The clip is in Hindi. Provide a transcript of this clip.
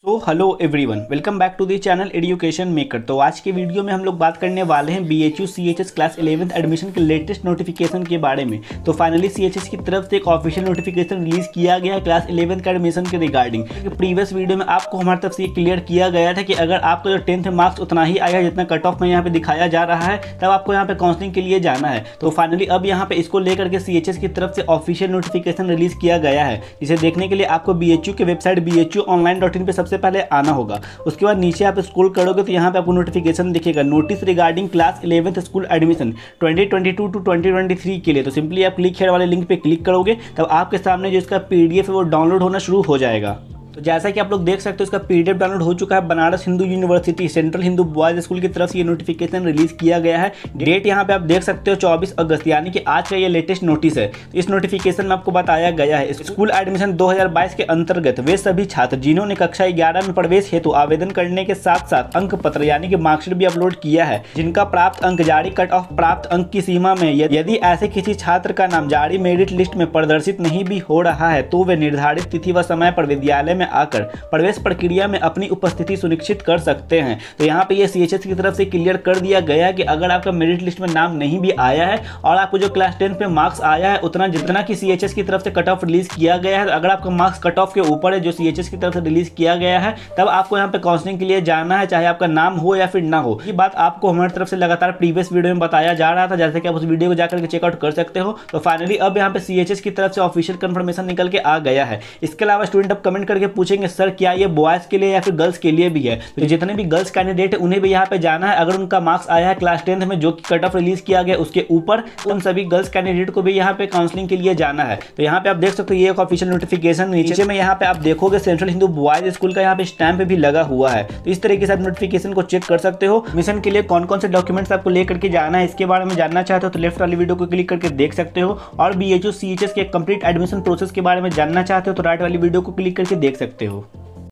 Hello everyone, welcome back to the channel education maker. तो आज के वीडियो में हम लोग बात करने वाले हैं BHU CHS class 11th admission के लेटेस्ट नोटिफिकेशन के बारे में। तो फाइनली सीएचएस की तरफ से एक ऑफिशियल नोटिफिकेशन रिलीज किया गया है क्लास 11th का एडमिशन के रिगार्डिंग। प्रीवियस वीडियो में आपको हमारी तरफ से ये क्लियर किया गया था कि अगर आपका जो 10th मार्क्स उतना ही आया जितना कट ऑफ में यहाँ पे दिखाया जा रहा है, तब आपको यहाँ पे काउंसलिंग के लिए जाना है। तो फाइनली अब यहाँ पे इसको लेकर के सीएचएस की तरफ से ऑफिशियल नोटिफिकेशन रिलीज किया गया है, जिसे देखने के लिए आपको बीएचयू के वेबसाइट BHUonline.in पे सबसे पहले आना होगा। उसके बाद नीचे आप स्क्रॉल करोगे तो यहाँ पे आपको नोटिफिकेशन दिखेगा, notice regarding class 11th school admission 2022 to 2023 के लिए। तो सिंपली आप क्लिक हेयर वाले लिंक पे क्लिक करोगे तब आपके सामने जो इसका PDF है वो डाउनलोड होना शुरू हो जाएगा। तो जैसा कि आप लोग देख सकते हो इसका PDF डाउनलोड हो चुका है। Banaras Hindu university central Hindu boys school की तरफ से ये नोटिफिकेशन रिलीज किया गया है। डेट यहाँ पे आप देख सकते हो 24 अगस्त, यानी कि आज का ये लेटेस्ट नोटिस है। तो इस नोटिफिकेशन में आपको बताया गया है स्कूल एडमिशन 2022 के अंतर्गत वे सभी छात्र जिन्होंने कक्षा 11 में प्रवेश हेतु आवेदन करने के साथ साथ अंक पत्र यानी कि मार्कशीट भी अपलोड किया है, जिनका प्राप्त अंक जारी कट ऑफ प्राप्त अंक की सीमा में यदि ऐसे किसी छात्र का नाम जारी मेरिट लिस्ट में प्रदर्शित नहीं भी हो रहा है तो वे निर्धारित तिथि व समय पर विद्यालय में आकर प्रवेश प्रक्रिया में अपनी उपस्थिति सुनिश्चित कर सकते हैं। तो यहाँ पे ये सीएचएस की तरफ से क्लियर कर दिया गया है कि अगर आपका मेरिट लिस्ट में नाम नहीं भी आया है और आपको जो क्लास 10 पे मार्क्स आया है उतना जितना कि सीएचएस की तरफ से कट ऑफ रिलीज किया गया है, अगर आपका मार्क्स कट ऑफ के ऊपर है जो सीएचएस की तरफ से रिलीज किया गया है, तब आपको यहाँ पे काउंसलिंग के लिए जाना है, चाहे आपका नाम हो या फिर ना हो। ये बात आपको हमारी तरफ से लगातार प्रीवियस वीडियो में बताया जा रहा था, जैसे कि आप उस वीडियो को जाकर के चेकआउट कर सकते हो। तो फाइनली अब यहाँ पे सीएचएस की तरफ से ऑफिशियल कंफर्मेशन निकल के आ गया है। इसके अलावा स्टूडेंट अब कमेंट करके पूछेंगे सर क्या ये बॉयज के लिए या फिर गर्ल्स के लिए भी है। तो जितने भी गर्ल्स कैंडिडेट है उन्हें भी यहाँ पे जाना है, अगर उनका मार्क्स आया है क्लास 10th में जो कि कट ऑफ रिलीज किया गया उसके ऊपर, उन सभी गर्ल्स कैंडिडेट को भी यहाँ पे काउंसलिंग के लिए जाना है। तो यहाँ पे आप देख सकते हो ये एक ऑफिशियल नोटिफिकेशन, नीचे में यहाँ पे आप देखोगे सेंट्रल हिंदू बॉयज स्कूल का यहाँ पे स्टैंप भी लगा हुआ है। तो इस तरीके से आप नोटिफिकेशन को चेक कर सकते हो। मिशन के लिए कौन कौन से डॉक्यूमेंट्स आपको लेकर के जाना है इसके बारे में जानना चाहते हो तो लेफ्ट वाली वीडियो को क्लिक करके देख सकते हो, और BHU CHS के कंप्लीट एडमिशन प्रोसेस के बारे में जानना चाहते हो तो राइट वाली वीडियो को क्लिक करके देख सकते हो।